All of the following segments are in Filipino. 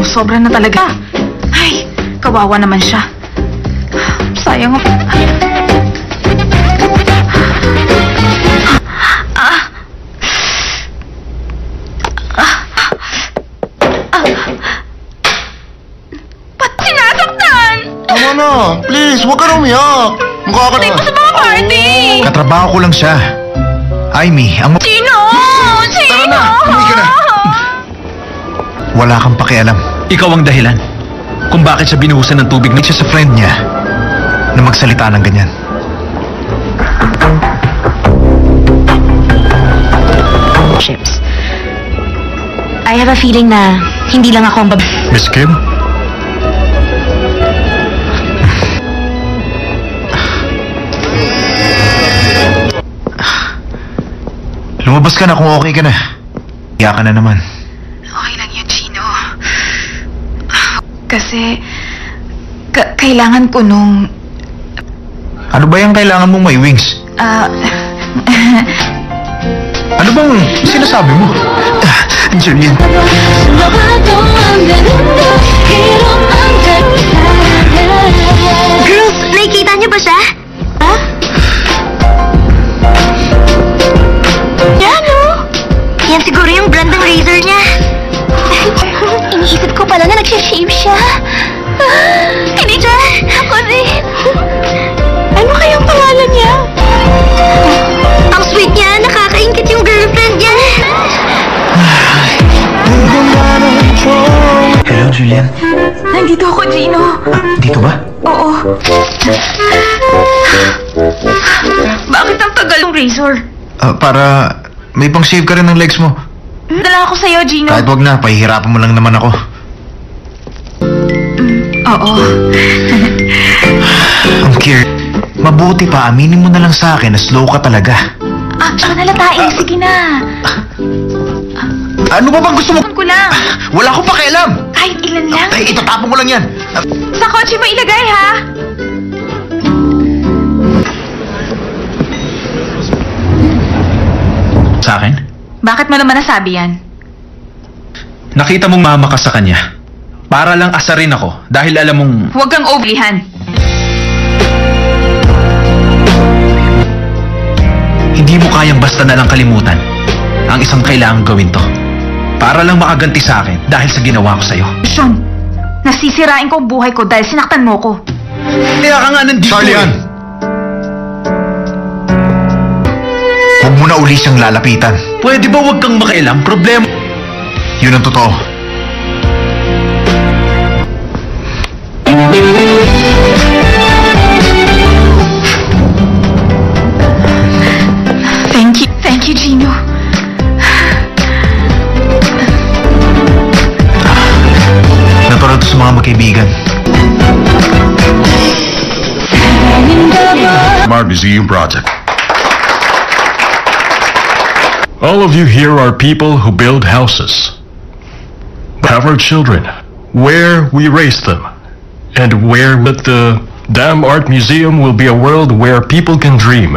Sobra na talaga. Ay, kawawa naman siya. Sayang ako. Ba't sinasaktan? Tama na. Please, huwag ka na umiyak. Mukha ka na. Hindi mo sa mga party. Katrabaho ko lang siya. Amy, ang... Sino? Tara na, umuwi ka na. Wala kang pakialam. Ikaw ang dahilan kung bakit siya binuhusan ng tubig Siya sa friend niya na magsalita ng ganyan. Ships. I have a feeling na hindi lang ako ang Miss Kim? Lumabas ka na kung okay ka na. Iyak ka na naman. Okay lang yun, Gino. Kasi, kailangan ko nung... Ano ba yung kailangan mong may wings? Ano bang sinasabi mo? Julian. Girls, nakikita niyo ba siya? Ha? Yan, oh! Yan siguro yung brand ng razor niya. Iniisip ko pala na nagsishave siya. Hindi siya! Ako rin! Ano kayang pangalan niya? Ang sweet niya! Nakakaingit yung girlfriend niya! Hello, Julian. Nandito ako, Gino. Dito ba? Oo. Bakit ang tagal ng razor? Para may pang-shave ka rin ng legs mo. Dala ako sa'yo, Gino. Kahit wag na, pahihirapan mo lang naman ako. Oo. Ang cute. Mabuti pa, aminin mo na lang sa akin na slow ka talaga. Manalatain. Sige na. Ano ba bang gusto mo? Ko lang. Wala akong pakialam. Kahit ilan lang. Ay, itatapon mo lang yan. Sa kotse mo ilagay, ha? sa akin. Bakit mo naman nasabi yan? Nakita mong mama ka sa kanya. Para lang asarin ako dahil alam mong... Huwag kang overlyhan. Hindi mo kayang basta na lang kalimutan ang isang kailangang gawin to. Para lang makaganti sa akin dahil sa ginawa ko sa'yo. Sean, nasisirain ko ang buhay ko dahil sinaktan mo ko. Kaya ka nga nandito. Charlie Ann! Huwag mo na uli siyang lalapitan. Pwede ba huwag kang makialam? Problema... Yun ang totoo. Thank you, Gino. Napanood sa mga magkaibigan. Our museum project. All of you here are people who build houses. Have our children, where we raise them, and where with the damn art museum will be a world where people can dream.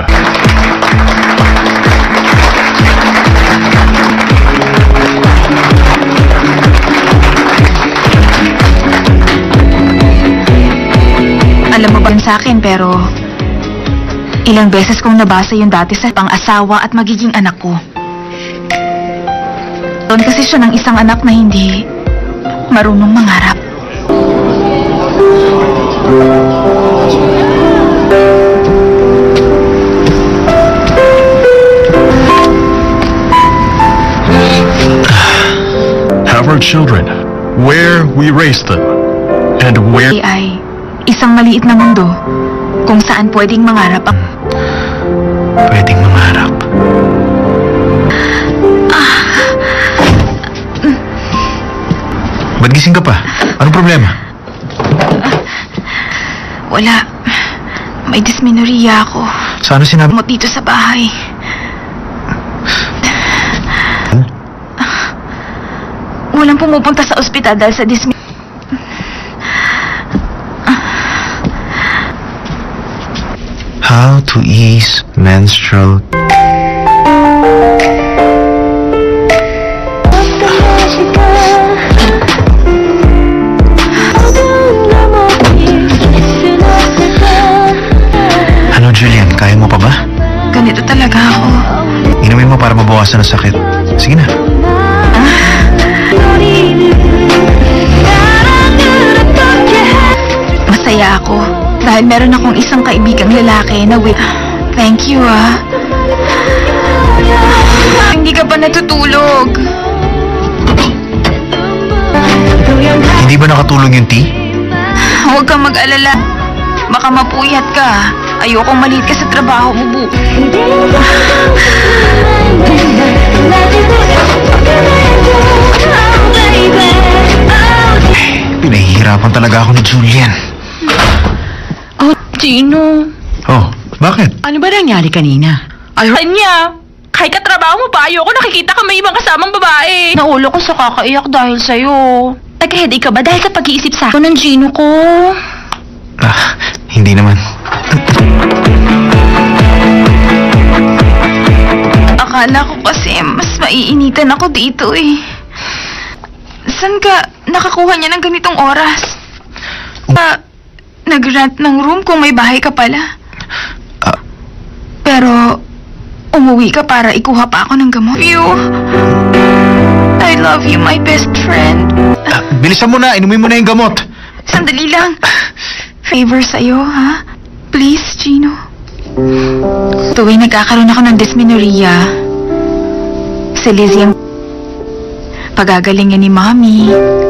Alam mo ba yun sa akin, pero ilang beses kong nabasa yung dati sa pang-asawa at magiging anak ko. Doon kasi siya ng isang anak na hindi marunong mangarap. Have our children, where we raise them, and where... Ay isang maliit na mundo kung saan pwedeng mangarap ang... Pwedeng mangarap. Ba't gising ka pa? Anong problema? Wala. May dysmenorrhea ako. Sana sinabi mo... Gamot dito sa bahay. Walang pumupunta sa ospital dahil sa How to ease menstrual... talaga ako. Inumin mo para mabawasan ang sakit. Sige na. Masaya ako dahil meron akong isang kaibigang lalaki na Thank you, Hindi ka pa natutulog. Hindi ba nakatulong yung tea? Huwag kang mag-alala. Baka mapuyat ka. Ayokong maliit ka sa trabaho mo, Pinahihirapan talaga ako ni Julian. Oh, Gino. Oh, bakit? Ano ba nangyari kanina? Niya. Kahit katrabaho mo pa, ayoko nakikita ka may ibang kasamang babae. Naulo ko sa kakaiyak dahil sa'yo. Nag-headache ka ba dahil sa pag-iisip sa akin ng Gino ko? Hindi naman. Akala ko kasi mas maiinitan ako dito eh. Saan ka nakakuha niya ng ganitong oras? Nag-rent ng room kung may bahay ka pala. Pero umuwi ka para ikuha pa ako ng gamot. I love you, my best friend. Bilisan mo na, inumin mo na yung gamot. Sandali lang. Favor sa'yo, ha? Please, Gino. Tuwing nagkakaroon ako ng dysmenorrhea, si Lizzie ang pagagalingin ni Mommy.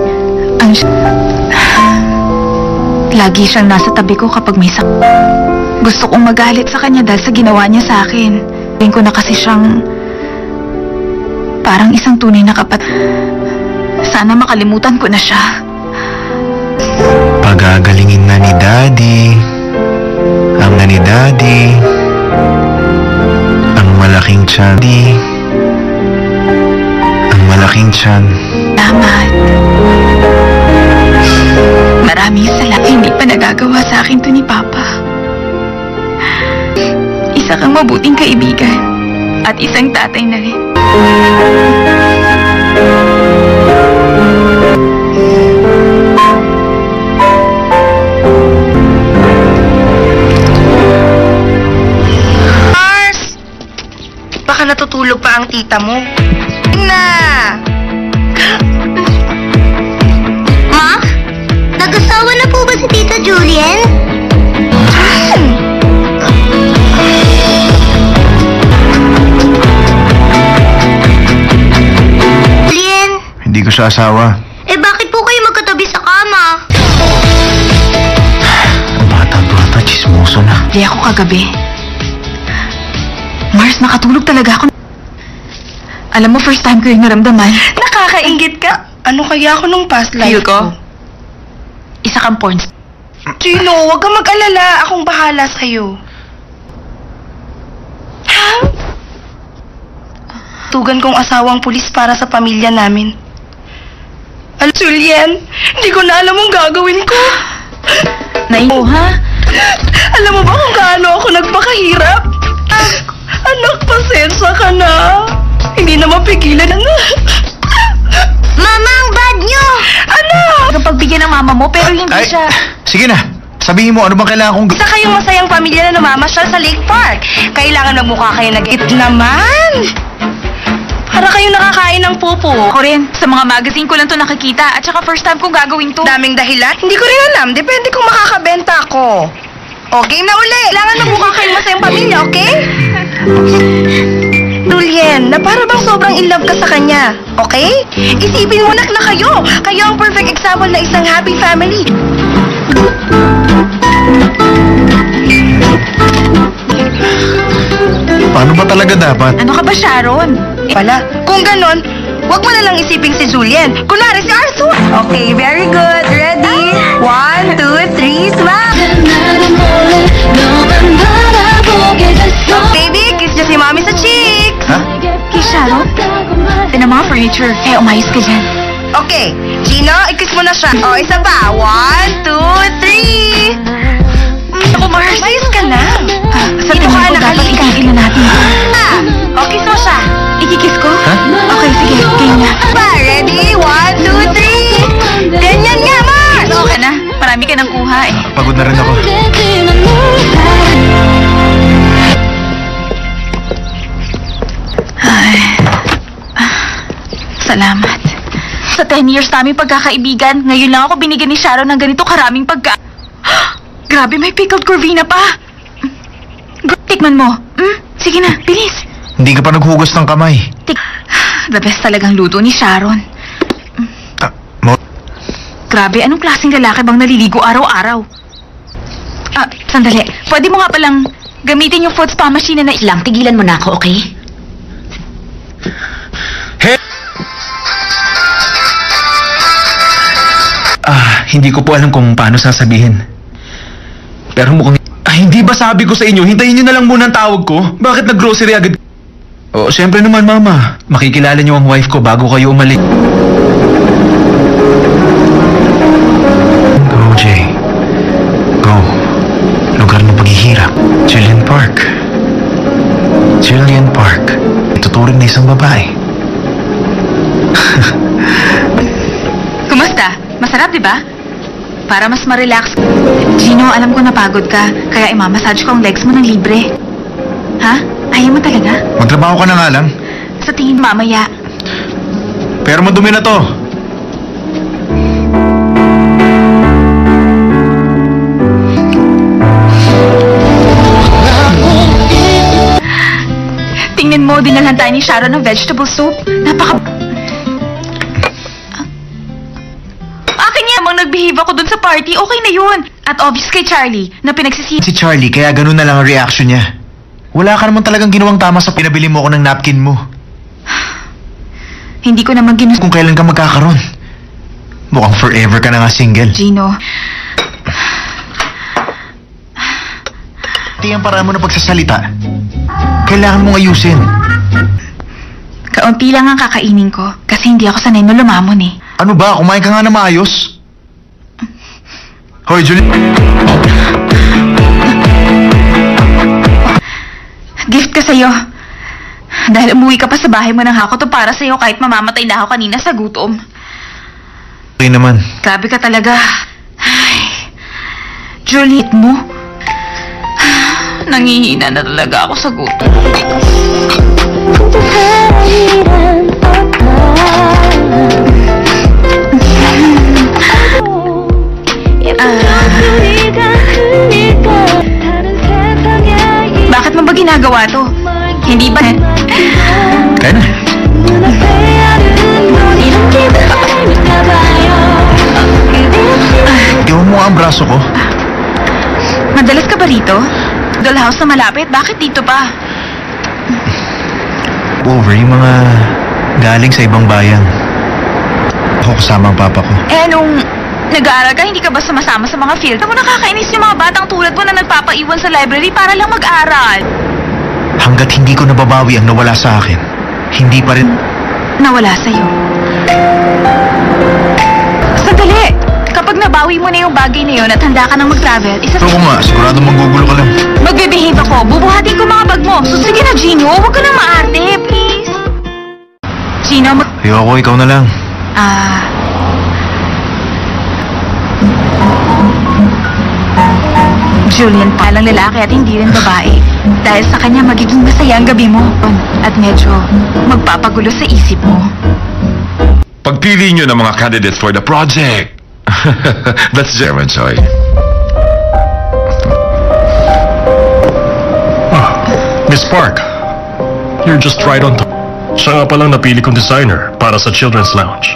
Lagi siyang nasa tabi ko kapag may sakit. Gusto kong magalit sa kanya dahil sa ginawa niya sa akin. Tingin ko na kasi siyang parang isang tunay na Sana makalimutan ko na siya. Pagagalingin na ni Daddy. Ang na ni Daddy. Ang malaking tiyan. Ang malaking tiyan. Salamat. Maraming salamat. Hindi pa nagagawa sa akin to ni Papa. Isa kang mabuting kaibigan. At isang tatay na rin. Baka natutulog pa ang tita mo. Na! Ma? Nag-asawa na po ba si Tita Julian? Julian? Hindi ko siya asawa. Eh bakit po kayo magkatabi sa kama? Ang bata-bata, chismoso na. Hindi ako kagabi. Mars, nakatulog talaga ako. Alam mo, first time ko yung naramdaman. Nakakaingit ka? Ano kaya ako nung past life Feel ko? Isa kang porn star. Gino, huwag kang mag-alala. Akong bahala sa'yo. Tugan kong asawang pulis para sa pamilya namin. Julian, hindi ko na alam ang gagawin ko. Ha? Alam mo ba kung gaano ako nagpakahirap? Anak, pasensya ka na. Hindi na mapigilan na. Mama, ang bad nyo! Anak! Pagbigyan ng mama mo, pero hindi siya... Sige na. Sabihin mo, ano bang kailangan kong Isa kayong masayang pamilya na namamasyal sa Lake Park. Kailangan magmukha kayo nag-it naman. Para kayo nakakain ng pupo. Ako rin, sa mga magazine ko lang to nakikita at saka first time kong gagawin to. Daming dahilan? Hindi ko rin alam. Depende kung makakabenta ako. O, game na uli. Kailangan magmukha kayong masayang pamilya, okay? Julian, na para bang sobrang in love ka sa kanya, okay? Isipin mo na kayo. Kayo ang perfect example na isang happy family. Paano ba talaga dapat? Ano ka ba, Sharon? Pala, kung ganon, wag mo na lang isipin si Julian. Kunwari si Arthur. Okay, very good. Ready? 1, 2, 3, smile! Baby, kiss niyo si Mommy sa cheeks. Ha? Kay Sharon? Ito na mga furniture. Kaya umayos ka dyan. Okay, Gino, i-kiss mo na siya. O, isa pa. 1, 2, 3. Ako, Mars. Umayos ka na. Sa tingin ko dapat itigil na natin. O, kiss mo siya. Ikikiss ko? Ha? Okay, sige. Game na. Pa, ready? 1, 2, 3. Ganyan nga, Mars! Oo ka na. Marami ka nang kuha eh. Pagod na rin ako. 10 years namin pagkakaibigan. Ngayon lang ako binigyan ni Sharon ng ganito karaming Grabe, may pickled corvina pa. Tikman mo. Sige na, bilis. Hindi ka pa naghugas ng kamay. The best talagang luto ni Sharon. Grabe, anong klaseng lalaki bang naliligo araw-araw? Sandali. Pwede mo nga palang gamitin yung foot spa machine na Lang, tigilan mo na ako, okay? Hey! Hindi ko po alam kung paano sasabihin. Pero mukhang... hindi ba sabi ko sa inyo, hintayin niyo na lang muna ang tawag ko? Bakit nag-grocery agad? Oh, siyempre naman, Mama. Makikilala niyo ang wife ko bago kayo umalis. Go, Jay. Go. Lugar ng paghihirap. Jillian Park. Jillian Park. Ituturing na isang babae. Kumusta? Masarap, di ba? Para mas ma-relax. Gino, alam ko napagod ka, kaya imamassage ko ang legs mo ng libre. Ha? Ayaw mo talaga? Magtrabaho ka na nga lang. Sa tingin mamaya. Pero madumi na to. Tingnan mo, dinalhan tayo ni Sharon ng vegetable soup. Akin niya mang nag-behave ako dun sa party, okay na yun. At obvious kay Charlie, na pinagsisihan. Si Charlie, kaya ganun na lang ang reaction niya. Wala ka naman talagang ginawang tama sa pinabili mo ako ng napkin mo. Hindi ko naman Kung kailan ka magkakaroon. Mukhang forever ka na nga single. Gino, Pati ang paraan mo na pagsasalita. Kailangan mong ayusin. kaunti lang ang kakainin ko kasi hindi ako sanay na lumamon eh. Ano ba? Kumain ka nga na maayos. Hoy, Julie. Gift ka sa'yo. Dahil umuwi ka pa sa bahay mo ng hako to para sa'yo kahit mamamatay na ako kanina sa gutom. Okay naman. Grabe ka talaga. Ay, Juliet mo. Nangihina na talaga ako sa gutom. Bakit mo ba ginagawa to? Hindi ba? Kaya na. Iwan mo ang braso ko. Madalas ka ba rito? Dollhouse na malapit? Bakit dito pa? Over yung mga galing sa ibang bayan. Ako kasama ang papa ko. Eh, nung nag-aaral ka, hindi ka ba sumasama sa mga field? Ako nakakainis yung mga batang tulad mo na nagpapaiwan sa library para lang mag-aral. Hanggat hindi ko nababawi ang nawala sa akin, hindi pa rin... Nawala sa'yo. Sandali! Kapag nabawi mo na yung bagay na yun at handa ka nang mag-travel, Pero ko nga, sigurado manggugulo ka lang. Magbe-behave ako. Bubuhatin ko mga bag mo. So, sige na, Gino. Huwag ka na maarte, please. Gino, Ayoko, ikaw na lang. Julian, palang lalaki at hindi rin babae. Dahil sa kanya, magiging masaya ang gabi mo. At medyo magpapagulo sa isip mo. Pagpili nyo ng mga candidates for the project. That's German, sorry. Miss Park, you're just right on top. Siya nga palang napili kong designer para sa Children's Lounge.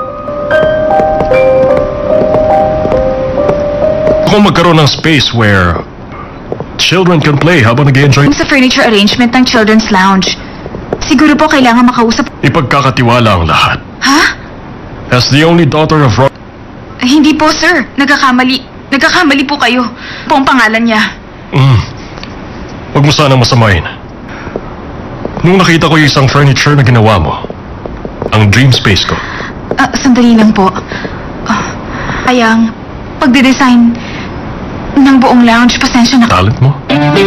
Kung magkaroon ng space where children can play habang nag-enjoy, Sa furniture arrangement ng Children's Lounge, siguro po kailangan makausap. ipagkakatiwala ang lahat. Ha? As the only daughter of Rob... Hindi po, sir. Nagkakamali po kayo. Po ang pangalan niya. Huwag mo sanang masamain. Nung nakita ko yung isang furniture na ginawa mo, ang dream space ko. Sandali lang po. Ayang, pagde-design ng buong lounge, pasensya na. Talent mo?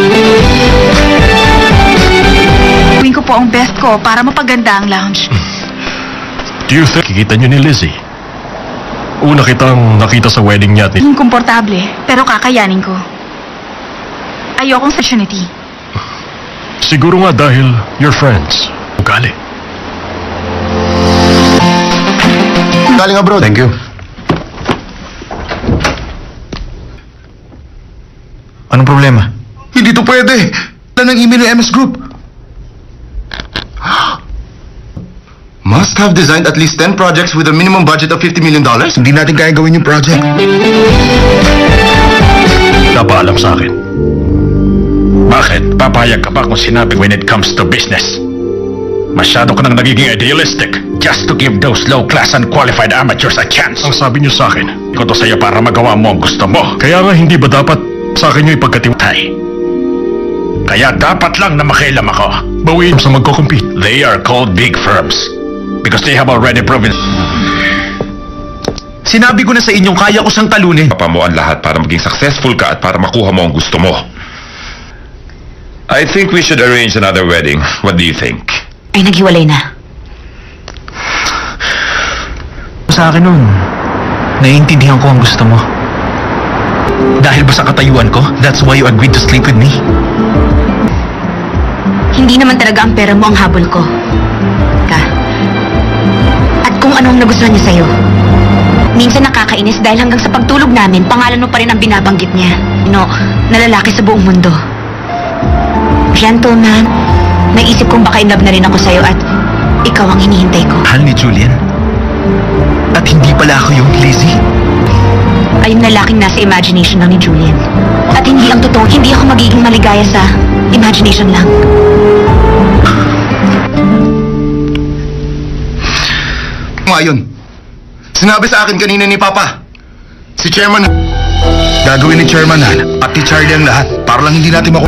Gawin ko po ang best ko para mapaganda ang lounge. Do you think kikita niyo ni Lizzie? Una kitang nakita sa wedding niya at ni... Hindi komportable, pero kakayanin ko. Ayokong opportunity. Siguro nga dahil you're friends. Ugali. Galing abroad. Thank you. Anong problema? Hindi to pwede. Wala ng email ng MS Group. Must have designed at least 10 projects with a minimum budget of $50 million? Hindi natin kaya gawin yung project. Napaalam sa akin. Bakit? Papayag ka ba kung sinabi when it comes to business? Masyado ka nang nagiging idealistic just to give those low-class unqualified amateurs a chance. Ang sabi niyo sa akin, iko to sa'yo para magawa mo ang gusto mo. Kaya nga hindi ba dapat sa akin niyo ipagkatiwalay? Kaya dapat lang na makialam ako. Bawiin sa magko-compete. They are called big firms because they have already proven. Sinabi ko na sa inyong kaya ko siyang talunin. Papa mo ang lahat para maging successful ka at para makuha mo ang gusto mo. I think we should arrange another wedding. What do you think? Ay, naghiwalay na. Sa akin nun, naiintindihan ko ang gusto mo. Dahil ba sa katayuan ko, that's why you agreed to sleep with me? Hindi naman talaga ang pera mo ang habol ko. At kung ano ang nagustuhan niya sa'yo. Minsan nakakainis dahil hanggang sa pagtulog namin, pangalan mo pa rin ang binabanggit niya. No, na lalaki sa buong mundo. Gentleman, naisip kong baka in love na rin ako sa'yo at ikaw ang hinihintay ko. Mahal ni Julian? At hindi pala ako yung Lizzie? Ay yung lalaking nasa imagination lang ni Julian. At hindi ang totoo, hindi ako magiging maligaya sa imagination lang. Ngayon, sinabi sa akin kanina ni Papa, si Chairman, gagawin ni Chairman Han at ni Charlie ang lahat para lang hindi natin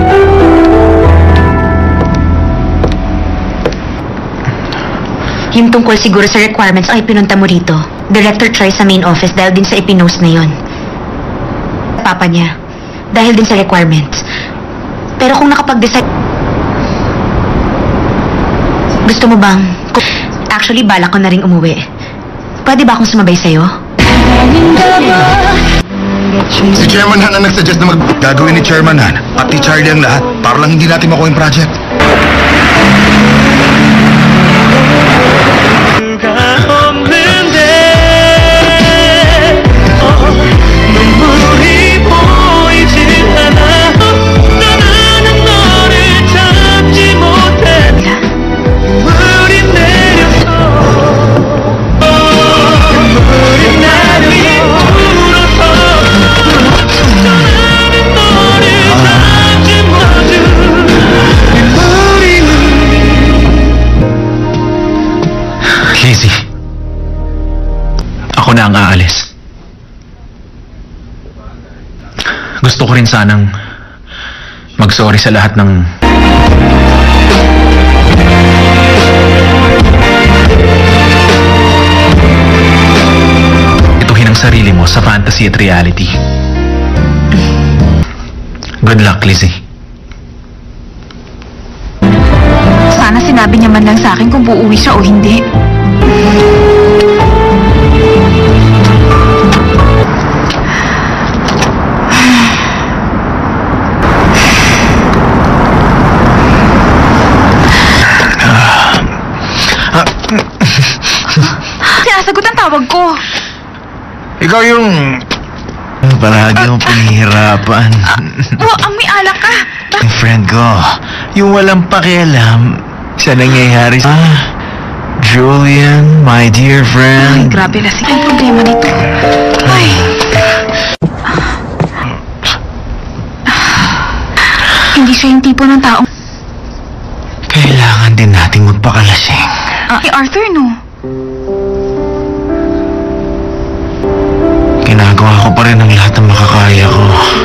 Yung tungkol siguro sa requirements ang ipinunta mo rito. Director Troy sa main office dahil din sa ipinost na yon. Papa niya. Dahil din sa requirements. Pero kung nakapag-decide... Gusto mo bang... Actually, balak ko na rin umuwi. Pwede ba akong sumabay sa'yo? Si Chairman Han ang nagsuggest na gagawin ni Chairman Han at ni Charlie ang lahat para lang hindi natin makuha yung project. Lizzie, ako na ang aalis. Gusto ko rin sanang mag-sorry sa lahat ng... Ituhin ang sarili mo sa fantasy at reality. Good luck, Lizzie. Sana sinabi niya man lang sa akin kung uuwi siya o hindi. Sinasagot ang tawag ko. Ikaw yung... Palagi mong pinahihirapan. Amoy alak ka. Yung friend ko, yung walang pakialam sa nangyayari sa... Julian, my dear Ay, friend. grabe na sige ang problema nito. Ay. Hindi siya yung tipo ng taong... Kailangan din nating magpakalasing. Arthur, no? Ginagawa ko pa rin ang lahat ng makakaya ko.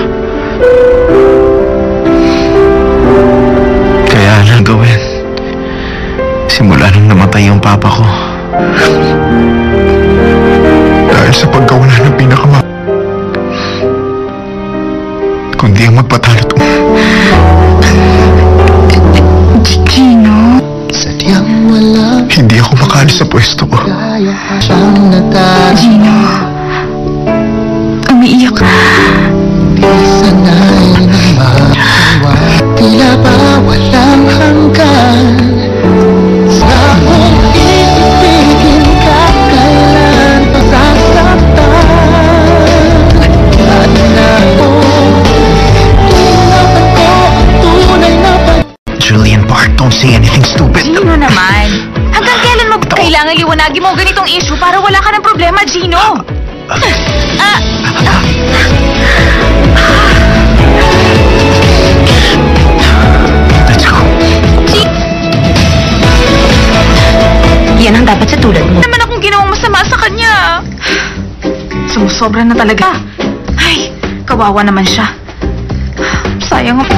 Kaya lang gawin. Simula nung namatay yung papa ko. Dahil sa pagkawala ng pinakama... Kundi ang magpatalo to. Gino? Hindi ako makalis sa pwesto ko. Gino? Umiiyak. Tila ba walang hanggan sa kung ibigin ka kailan pa stupid. Gino naman. Hanggang kailan mo kailangan liwanagin mo ganitong issue para wala ka ng problema, Gino? Let's go. Yan ang dapat sa tulad mo. Naman akong ginawang masama sa kanya. Sumusobra na talaga. Ay, kawawa naman siya. Sayang ako.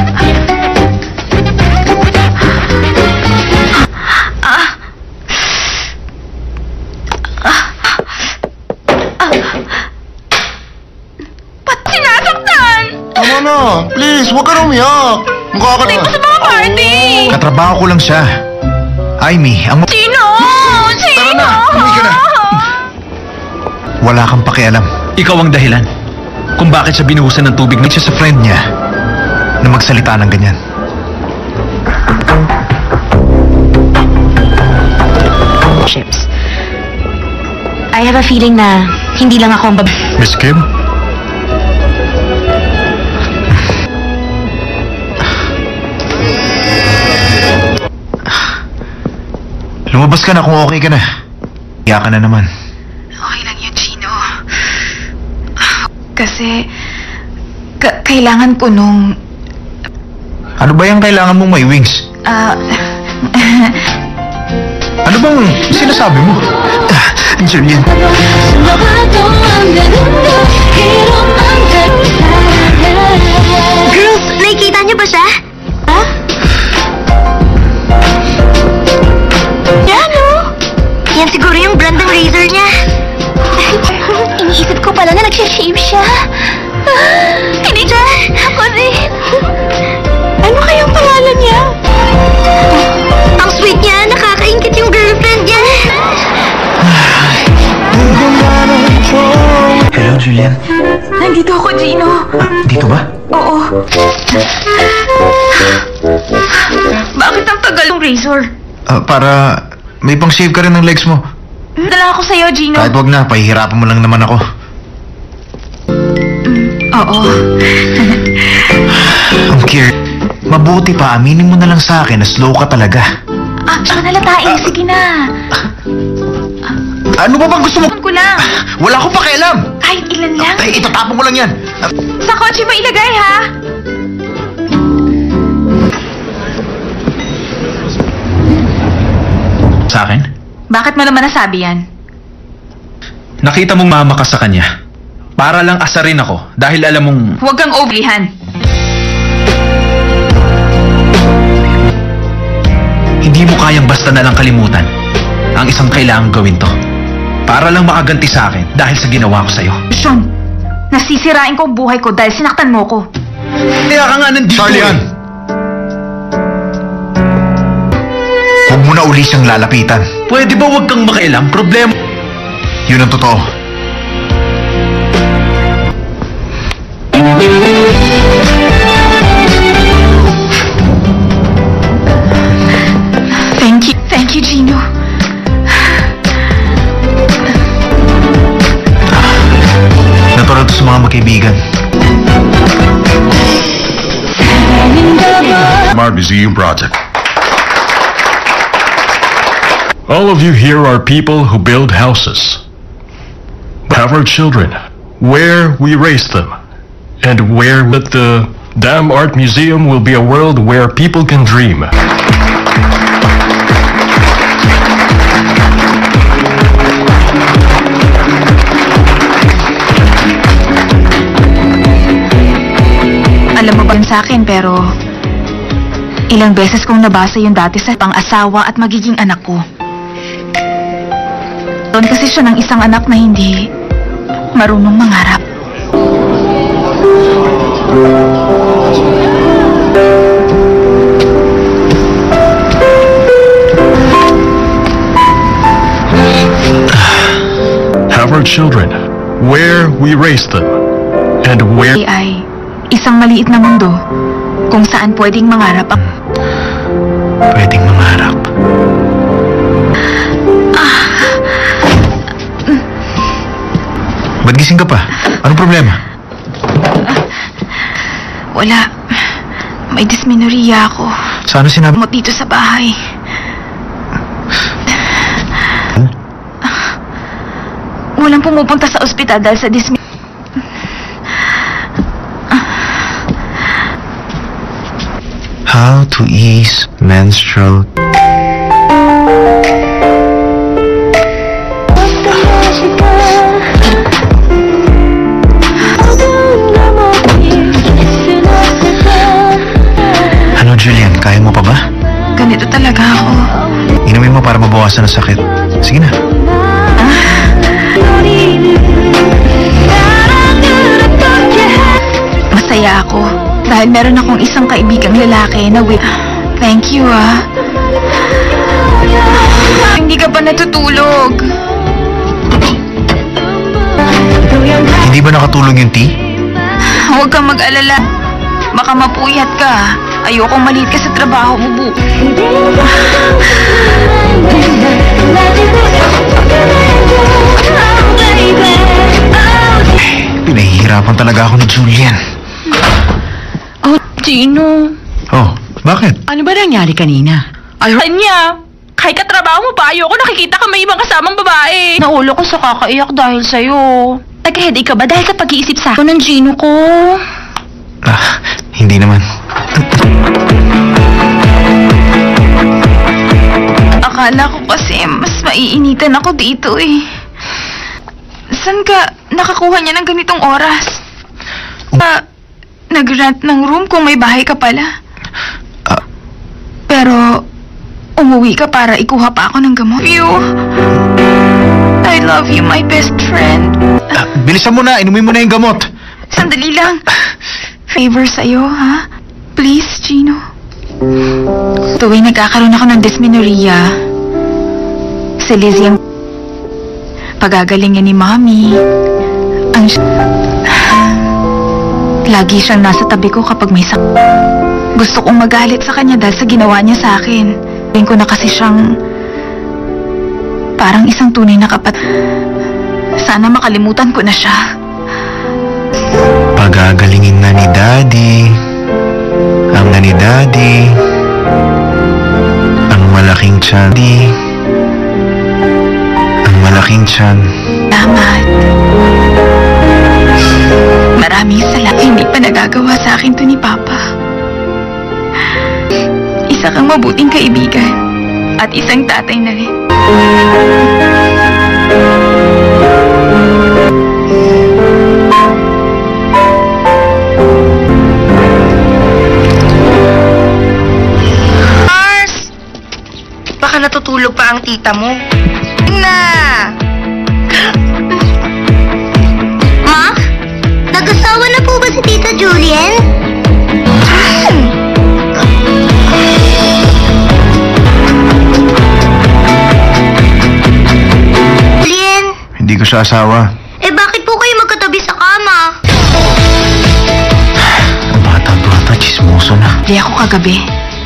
Ba't sinasaktan? Tama na. Please, huwag ka na umiyak. Mukha ka Patay na. mo sa mga party! Katrabaho ko lang siya. Amy, ang... Gino! Tara na, umuwi ka na. Wala kang pakialam. Ikaw ang dahilan kung bakit siya binuhusan ng tubig Siya sa friend niya na magsalita ng ganyan. Ships. I have a feeling na hindi lang ako ang Miss Kim? Lumabas ka na kung okay ka na. Iyak ka na naman. Okay lang yun, Gino. Kasi... kailangan ko nung... Ano ba yung kailangan mong may wings? Ano bang sinasabi mo? Julian. Girls, nakikita niyo ba siya? Ha? Yan, oh! Yan siguro yung brand ng razor niya. Iniisip ko pala na nagsishave siya. Hindi siya. Ako rin. Ano kayang pangalan niya? Ang sweet niya. Nakakaingit yung girlfriend niya. Hello, Julian. Nandito ako, Gino. Dito ba? Oo. Bakit ang tagal ng razor? Para may pang-shave ka rin ng legs mo. Dala ako sa'yo, Gino. Kahit wag na, pahihirapan mo lang naman ako. Oo. Ang cute. Mabuti pa, aminin mo na lang sa akin na slow ka talaga. Siya nalatain. Sige na. Ano ba bang gusto mo? Ko lang. Wala akong pakialam. Kahit ilan lang. Ay, itatapon ko lang yan. Sa kotse mo ilagay, ha? sa akin. Bakit mo naman nasabi yan? Nakita mong mama ka sa kanya. Para lang asarin ako dahil alam mong... Huwag kang overlyhan. Hindi mo kayang basta na lang kalimutan ang isang kailangang gawin to. Para lang makaganti sa akin dahil sa ginawa ko sa'yo. Sean, nasisirain ko ang buhay ko dahil sinaktan mo ko. Kaya ka nga nandito. Charlie Ann! Huwag mo na uli siyang lalapitan. Pwede ba huwag kang makialam? Problema... Yun ang totoo. Thank you, Gino. Natural to sa mga magkaibigan. Art Museum Project. All of you here are people who build houses. Have our children, where we raise them, and where but the damn art museum will be a world where people can dream. Alam mo ba yun sa akin, pero... ilang beses kong nabasa yung dati sa pang-asawa at magiging anak ko. Doon kasi siya ng isang anak na hindi marunong mangarap. Have our children, where we raise them, and where... Ay isang maliit na mundo kung saan pwedeng mangarap ang... Pwedeng mangarap. Ba't gising ka pa? Anong problema? Wala. May dysmenorrhea ako. Sana sinabi Gamot dito sa bahay. pumupunta sa ospital dahil sa How to ease menstrual... Ano, Julian? Kaya mo pa ba? Ganito talaga ako. Inumin mo para mabawasan ang sakit. Sige na. Masaya ako dahil meron akong isang kaibigang lalaki na Thank you, Hindi ka pa natutulog. Hindi ba nakatulog yung tea? Huwag kang mag-alala. Baka mapuyat ka. Ayokong maliit ka sa trabaho mo, Pinahihirapan talaga ako ni Julian. Oh, Gino. Oh, bakit? Ano ba nangyari kanina? Niya. Kahit katrabaho mo pa, ayoko nakikita ka may ibang kasamang babae. Naulo ko sa kakaiyak dahil sa'yo. Nag-headache ka ba dahil sa pag-iisip sa akin ng Gino ko? Hindi naman. Akala ko kasi mas maiinitan ako dito eh. Saan ka nakakuha niya ng ganitong oras? Nag-rent ng room kung may bahay ka pala. Pero umuwi ka para ikuha pa ako ng gamot. I love you, my best friend. Bilisan mo na, inumin mo na yung gamot. Sandali lang. Favor sa'yo, ha? Please, Gino. Tuwing nagkakaroon ako ng dysmenorrhea, si Lizzie ang pagagalingin ni Mommy. Lagi siyang nasa tabi ko kapag may Gusto kong magalit sa kanya dahil sa ginawa niya sa akin. Tingin ko na kasi siyang parang isang tunay na Sana makalimutan ko na siya. Pagagalingin na ni Daddy. Ang na ni Daddy. Ang malaking tiyan. Ang malaking tiyan. Salamat. Maraming salamat. Hindi pa nagagawa sa akin to ni Papa. Isa kang mabuting kaibigan. At isang tatay na rin. Baka natutulog pa ang tita mo. Na! Ma? Nag-asawa na po ba si Tita Julian? Julian? Hindi ko siya asawa. Eh bakit po kayo magkatabi sa kama? Ang bata-bata, chismoso na. Hindi ako kagabi.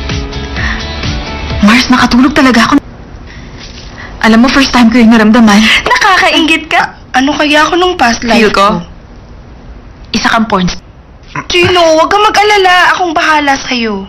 Mars, nakatulog talaga ako. Alam mo, first time ko yung naramdaman. Nakakaingit ka. Ano kaya ako nung past life Feel ko? Isa kang porn. Gino, huwag kang mag-alala. Akong bahala sa'yo.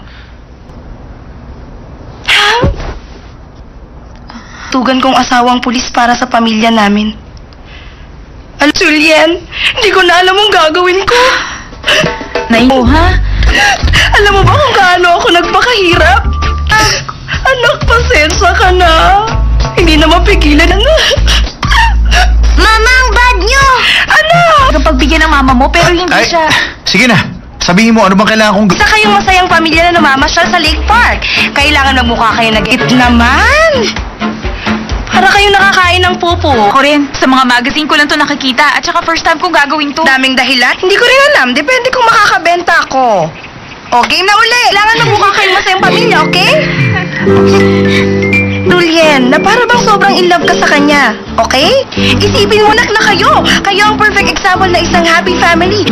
Tugan kong asawang pulis para sa pamilya namin. Julian, hindi ko na alam ang gagawin ko. Ha? Alam mo ba kung gaano ako nagpakahirap? Anak, pasensya ka na. Hindi na mapigilan ang... Mama, ang bad nyo! Anak! Pagbigyan ng mama mo, pero hindi siya... Sige na. Sabihin mo, ano bang kailangan kong... Isa kayong masayang pamilya na namamasyal sa Lake Park. Kailangan magmukha kayo nag-it naman. Para kayo nakakain ng pupo. Ako rin, sa mga magazine ko lang to nakikita at saka first time kong gagawin to. Daming dahilan? Hindi ko rin alam. Depende kung makakabenta ako. O, game na uli. Kailangan magmukha kayong masayang pamilya, okay? Julian, na para bang sobrang in love ka sa kanya, okay? Isipin mo na kayo. Kayo ang perfect example na isang happy family.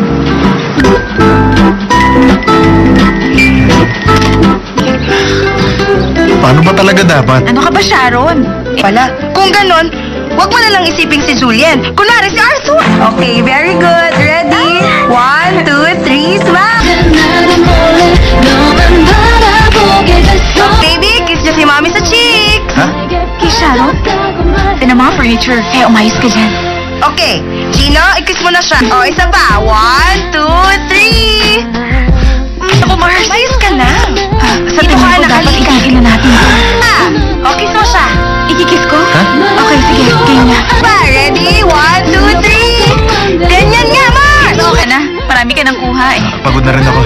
Paano ba talaga dapat? Ano ka ba, Sharon? Pala, kung ganon, wag mo na lang isipin si Julian. Kunwari si Arthur. Okay, very good. Ready? 1, 2, 3, smile! Baby, kiss niyo si Mommy sa cheek. Ha? Kay Sharon? Ito na mga furniture. Umayos ka dyan. Okay, Gino, i-kiss mo na siya. O, isa pa. 1, 2, 3. Ako, Mars. Mayos ka lang. Sa tingin ko dapat itigil na natin. O, kiss mo siya. Ikikiss ko? Ha? Okay, sige. Game na. Ready? 1, 2, 3. Ganyan nga, Mars. Okay na. Marami ka nang kuha eh. Pagod na rin ako.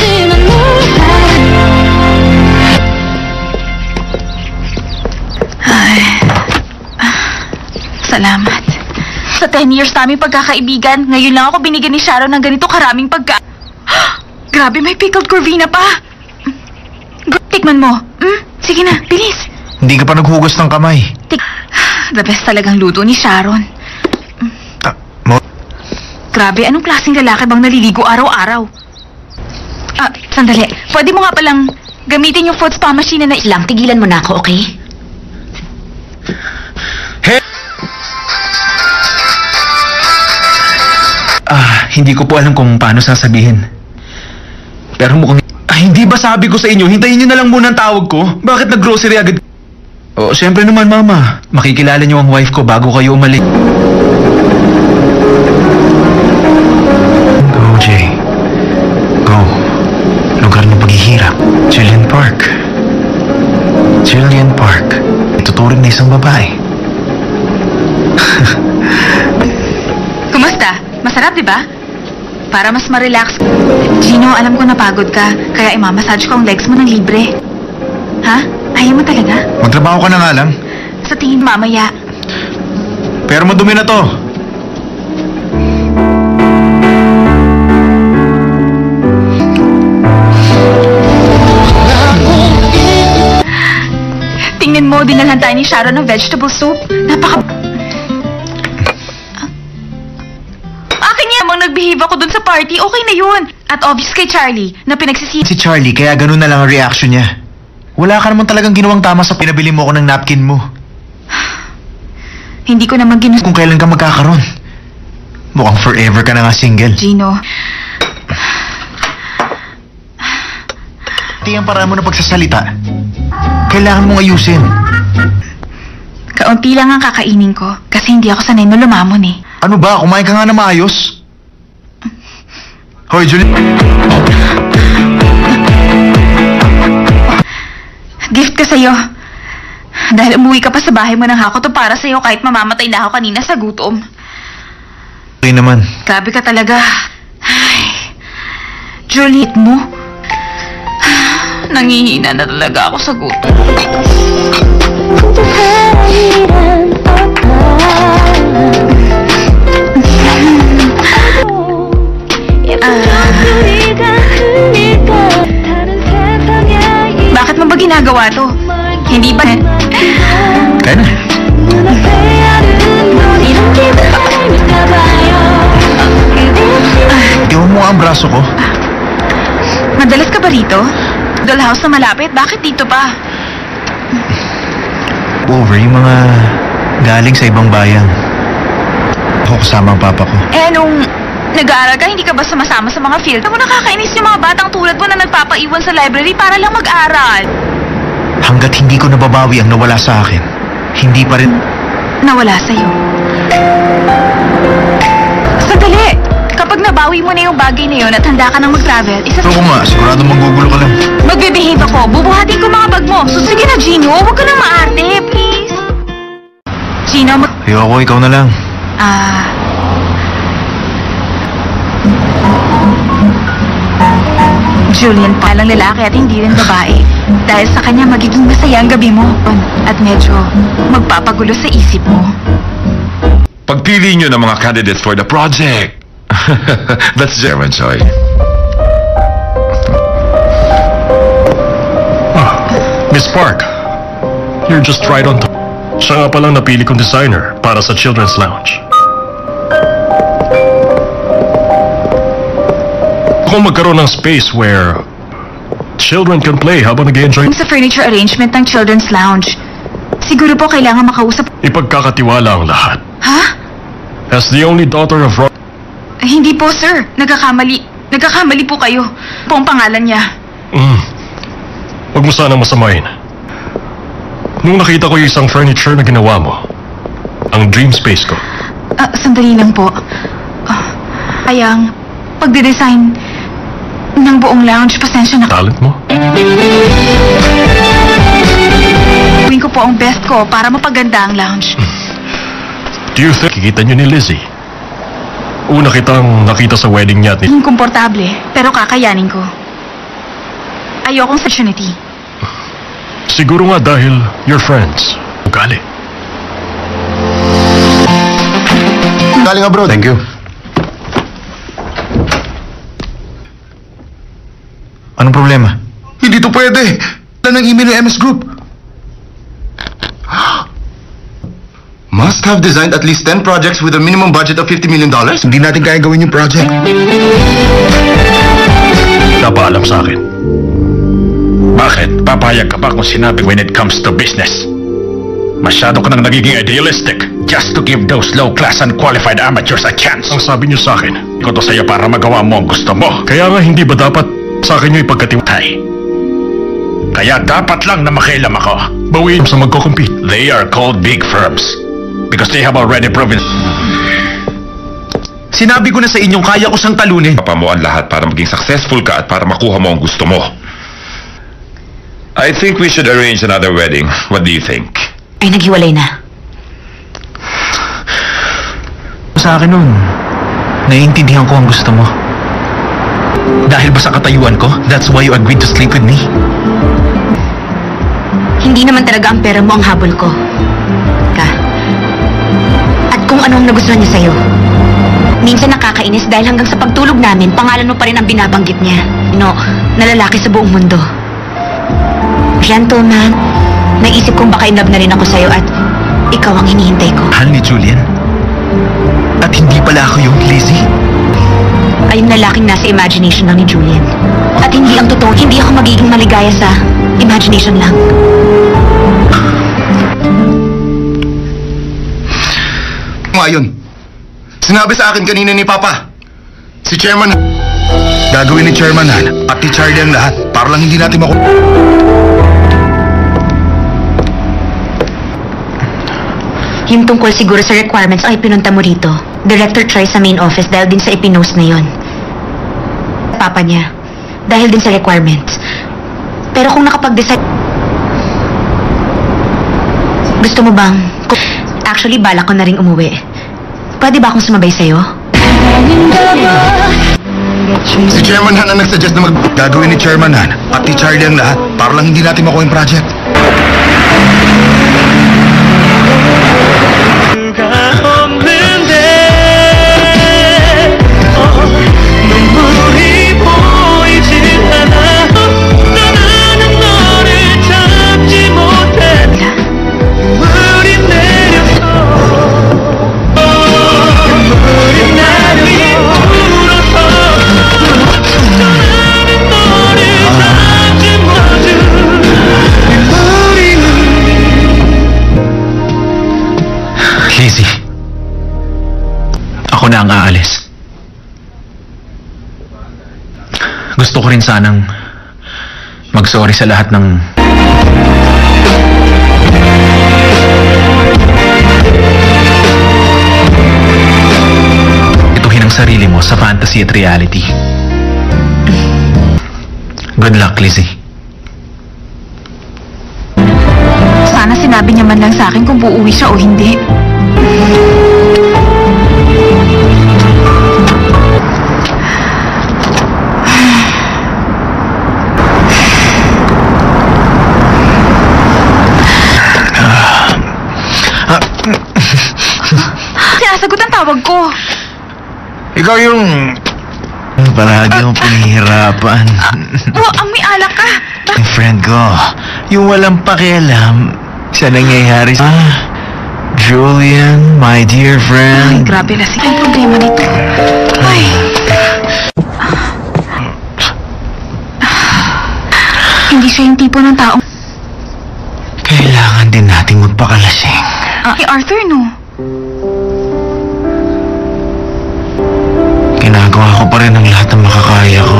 Ay. Salamat. Sa 10 years namin pagkakaibigan, ngayon lang ako binigyan ni Sharon ng ganito karaming pagka... Grabe, may pickled corvina pa. Tikman mo. Sige na, bilis. Hindi ka pa naghugas ng kamay. The best talagang luto ni Sharon. Grabe, anong klaseng lalaki bang naliligo araw-araw? Sandali. Pwede mo nga palang gamitin yung foot spa machine na Lang, tigilan mo na ako, okay? Hindi ko po alam kung paano sasabihin. Pero mukhang... hindi ba sabi ko sa inyo, hintayin niyo na lang muna ang tawag ko? Bakit nag-grocery agad? Siyempre naman, Mama. Makikilala niyo ang wife ko bago kayo umalis. Go, Jay. Go. Lugar ng paghihirap. Jillian Park. Jillian Park. Ituturing na isang babae. Kumusta? Masarap, di ba? Para mas ma-relax. Gino, alam ko napagod ka, kaya imamassage ko ang legs mo ng libre. Ha? Ayaw mo talaga? Magtrabaho ka na nga lang. Sa tingin mamaya. Pero madumi na to. Tingnan mo, dinalhan tayo ni Sharon ng vegetable soup. Akin niya, mang nag-behave ako dun sa party, okay na yun. At obvious kay Charlie, na pinagsisihan. Si Charlie, kaya ganun na lang ang reaction niya. Wala ka naman talagang ginawang tama sa pinabili mo ako ng napkin mo. Hindi ko naman Kung kailan ka magkakaroon. Mukhang forever ka na nga single. Gino, Pati ang paraan mo na pagsasalita. Kailangan mong ayusin. kaunti lang ang kakainin ko kasi hindi ako sanay na lumamon eh. Ano ba? Kumain ka nga na maayos. Hoy, Julie. Gift ka sa'yo. Dahil umuwi ka pa sa bahay mo ng hako to para sa'yo kahit mamamatay na ako kanina sa gutom. Okay naman. Grabe ka talaga. Ay, Juliet mo. Nangihina na talaga ako sa gutom. Bakit mo ba ginagawa to? Hindi ba? Kaya na. Iwan mo ang braso ko. Madalas ka ba rito? Dollhouse na malapit? Bakit dito pa? Over yung mga galing sa ibang bayan. Ako kasama ang papa ko. Nung nag-aaral ka, hindi ka ba sumasama sa mga field? Ako nakakainis yung mga batang tulad mo na nagpapaiwan sa library para lang mag-aral. Hanggat hindi ko nababawi ang nawala sa akin, hindi pa rin... Nawala sa'yo. Sandali! Kapag nabawi mo na yung bagay na yun at handa ka nang mag-travel, Pero kung nga, sigurado manggugulo ka lang. Magbe-behave ako. Bubuhatin ko mga bag mo. So, sige na, Gino. Huwag ka na maarte, please. Gino, Ayoko, ikaw na lang. Julian, palang lalaki at hindi rin babae. Dahil sa kanya, magiging masaya ang gabi mo. At medyo magpapagulo sa isip mo. Pagpili nyo ng mga candidates for the project. That's German, Joy. Miss Park, you're just right on top. Siya nga palang napili kong designer para sa Children's Lounge. Kung magkaroon ng space where children can play habang nag-enjoy, Sa furniture arrangement ng Children's Lounge, siguro po kailangan makausap... ipagkakatiwala ang lahat. Ha? As the only daughter of Rob... Hindi po, sir. Nagkakamali po kayo. Po ang pangalan niya. Huwag mo sanang masamain. Nung nakita ko yung isang furniture na ginawa mo, ang dream space ko, Sandali lang po. Ayang, pagde-design ng buong lounge, pasensya na. Talent mo? Gawin ko po ang best ko para mapaganda ang lounge. Do you think kikita niyo ni Lizzie? Una kitang nakita sa wedding niya at ni... Hindi komportable, pero kakayanin ko. Ayokong opportunity. Siguro nga dahil you're friends. Ugali. Galing abroad. Thank you. Anong problema? Hindi to pwede. Wala ng email ng MS Group. Must have designed at least 10 projects with a minimum budget of $50 million? Hindi natin kaya gawin yung project. Napaalam sa akin. Bakit? Papayag ka ba kung sinabi when it comes to business? Masyado ka nang nagiging idealistic just to give those low-class unqualified amateurs a chance. Ang sabi niyo sa akin, Iko to sa'yo para magawa mo ang gusto mo. kaya nga hindi ba dapat sa akin niyo ipagkatiwala? Kaya dapat lang na makialam ako. Bawiin sa magko-compete. They are called big firms because they have already proven. Sinabi ko na sa inyong kaya ko siyang talunin. Papa mo ang lahat para maging successful ka at para makuha mo ang gusto mo. I think we should arrange another wedding. What do you think? Ay, naghiwalay na. Sa akin nun, naiintindihan ko ang gusto mo. Dahil ba sa katayuan ko? That's why you agreed to sleep with me? Hindi naman talaga ang pera mo ang habol ko. At kung ano ang nagustuhan niya sa'yo. Minsan nakakainis dahil hanggang sa pagtulog namin, pangalan mo pa rin ang binabanggit niya. Na lalaki sa buong mundo. Gentleman, naisip kong baka in love na rin ako sa'yo at ikaw ang hinihintay ko. Mahal ni Julian? At hindi pala ako yung Lizzie? Ay yung lalaking nasa imagination lang ni Julian. At hindi ang totoo, hindi ako magiging maligaya sa imagination lang. Ngayon, sinabi sa akin kanina ni Papa, si Chairman, gagawin ni Chairman Han at ni Charlie ang lahat para lang hindi natin Yung tungkol siguro sa requirements ang ipinunta mo rito. Director Troy sa main office dahil din sa ipinost na yon. Papa niya. Dahil din sa requirements. Pero kung nakapag-decide... Gusto mo bang... Actually, balak ko na rin umuwi. Pwede ba akong sumabay sa'yo? Si Chairman Han ang nagsuggest na gagawin ni Chairman Han at ni Charlie ang lahat para lang hindi natin makuha yung project. Lizzie, ako na ang aalis. Gusto ko rin sanang mag-sorry sa lahat ng... ituhin ang sarili mo sa fantasy at reality. Good luck, Lizzie. Sana sinabi niya man lang sa akin kung uuwi siya o hindi. Sinasagot ang tawag ko. Ikaw yung... Palagi akong pinahihirapan. Ang may alak ka. Yung friend ko, yung walang pakialam sa nangyayari sa... Julian, my dear Ay, friend. grabe na sige ang problema nito. Ay. Hindi siya yung tipo ng taong... Kailangan din nating magpakalasing. Kay Arthur, no? Ginagawa ko pa rin ang lahat ng makakaya ko.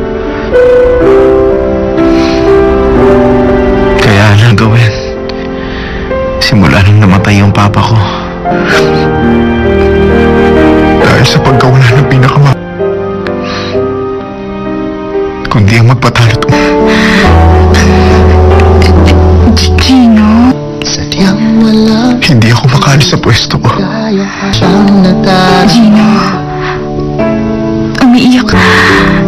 Kaya lang gawin. Simula nung namatay yung papa ko. kundi ang magpatalo. Gino, Sadyang wala Hindi ako makalis sa pwesto ko. kaya siyang natalo. Gino, umiiyak.